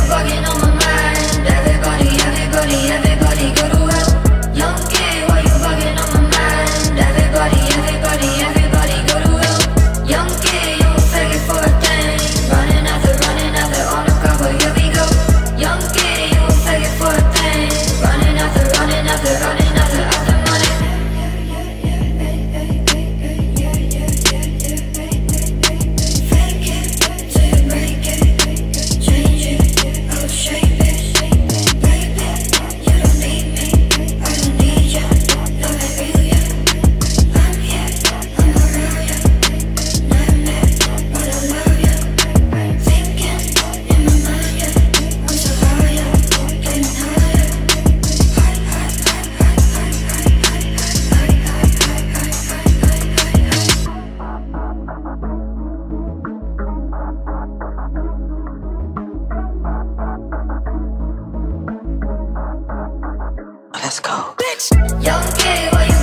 bugging on my mind? Everybody, everybody, everybody go to hell. Young kid, why you bugging on my mind? Everybody, everybody, everybody go to hell. Young kid, you a faggot for a thing. Running after on the cover, here we go. Young kid, you a faggot for a thing. Running after money. Fake it till you break it. Change it, I'll shape it. Baby, you don't need me, I don't need you. No, I feel ya. I'm here, I'm around ya. Not mad, but I love ya. Thinking in my mind, yeah. I'm so high, yeah. Getting higher. Let's go. Young kid, why you